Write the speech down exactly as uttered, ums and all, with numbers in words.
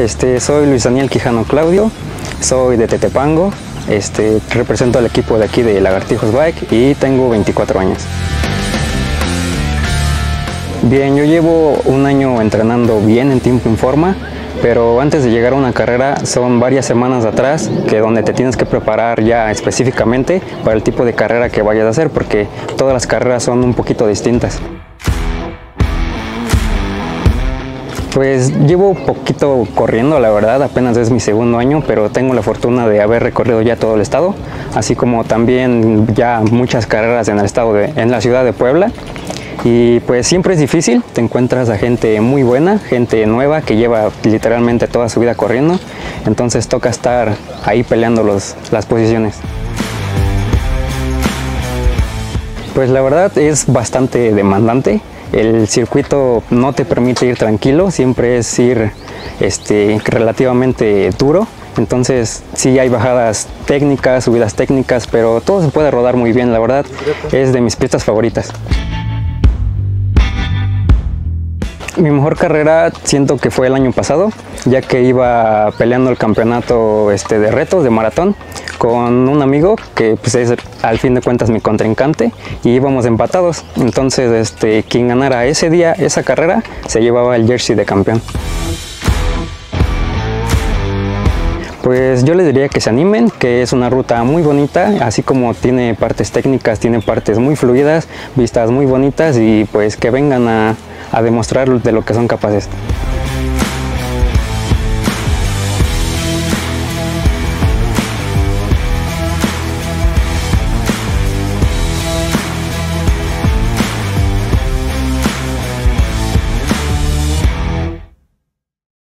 Este, soy Luis Daniel Quijano Claudio, soy de Tetepango, este, represento al equipo de aquí de Lagartijos Bike y tengo veinticuatro años. Bien, yo llevo un año entrenando bien en tiempo y forma, pero antes de llegar a una carrera son varias semanas atrás que donde te tienes que preparar ya específicamente para el tipo de carrera que vayas a hacer, porque todas las carreras son un poquito distintas. Pues llevo poquito corriendo, la verdad, apenas es mi segundo año, pero tengo la fortuna de haber recorrido ya todo el estado, así como también ya muchas carreras en el estado de, en la ciudad de Puebla. Y pues siempre es difícil, te encuentras a gente muy buena, gente nueva que lleva literalmente toda su vida corriendo, entonces toca estar ahí peleando los, las posiciones. Pues la verdad es bastante demandante, el circuito no te permite ir tranquilo, siempre es ir este, relativamente duro, entonces sí hay bajadas técnicas, subidas técnicas, pero todo se puede rodar muy bien, la verdad es de mis pistas favoritas. Mi mejor carrera siento que fue el año pasado, ya que iba peleando el campeonato este, de retos de maratón con un amigo que pues, es al fin de cuentas mi contrincante y íbamos empatados. Entonces este, quien ganara ese día esa carrera se llevaba el jersey de campeón. Pues yo les diría que se animen, que es una ruta muy bonita, así como tiene partes técnicas, tiene partes muy fluidas, vistas muy bonitas y pues que vengan a, a demostrar de lo que son capaces.